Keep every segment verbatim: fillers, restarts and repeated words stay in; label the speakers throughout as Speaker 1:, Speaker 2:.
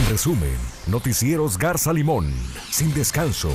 Speaker 1: resumen, Noticieros Garza Limón, sin descanso.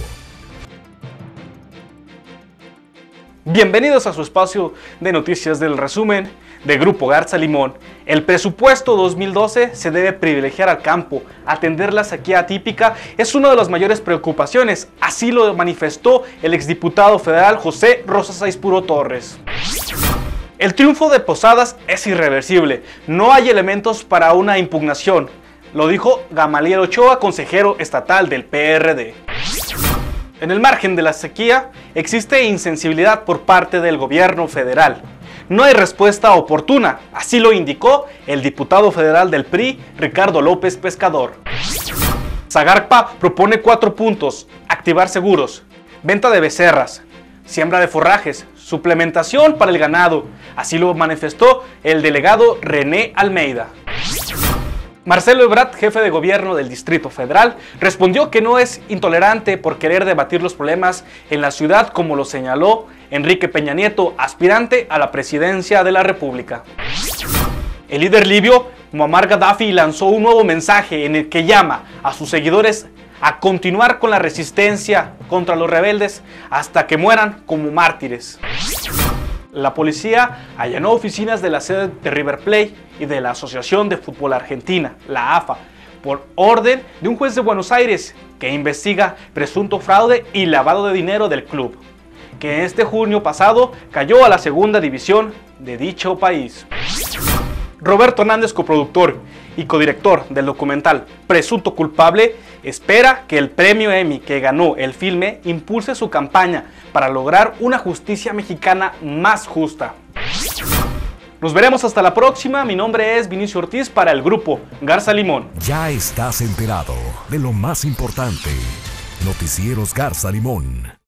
Speaker 2: Bienvenidos a su espacio de noticias del resumen de Grupo Garza Limón. El presupuesto dos mil doce se debe privilegiar al campo. Atender la sequía atípica es una de las mayores preocupaciones, así lo manifestó el exdiputado federal José Rosas Aispuro Torres. El triunfo de Posadas es irreversible, no hay elementos para una impugnación, lo dijo Gamaliel Ochoa, consejero estatal del P R D. En el margen de la sequía, existe insensibilidad por parte del gobierno federal. No hay respuesta oportuna, así lo indicó el diputado federal del P R I, Ricardo López Pescador. Zagarpa propone cuatro puntos: activar seguros, venta de becerras, siembra de forrajes, suplementación para el ganado, así lo manifestó el delegado René Almeida. Marcelo Ebrard, jefe de gobierno del Distrito Federal, respondió que no es intolerante por querer debatir los problemas en la ciudad, como lo señaló Enrique Peña Nieto, aspirante a la presidencia de la República. El líder libio, Muammar Gaddafi, lanzó un nuevo mensaje en el que llama a sus seguidores a continuar con la resistencia contra los rebeldes hasta que mueran como mártires. La policía allanó oficinas de la sede de River Plate y de la Asociación de Fútbol Argentina, la A F A, por orden de un juez de Buenos Aires que investiga presunto fraude y lavado de dinero del club, que este junio pasado cayó a la segunda división de dicho país. Roberto Hernández, coproductor y codirector del documental Presunto Culpable, espera que el premio Emmy que ganó el filme impulse su campaña para lograr una justicia mexicana más justa. Nos veremos hasta la próxima. Mi nombre es Vinicio Ortiz para el Grupo Garza Limón.
Speaker 1: Ya estás enterado de lo más importante. Noticieros Garza Limón.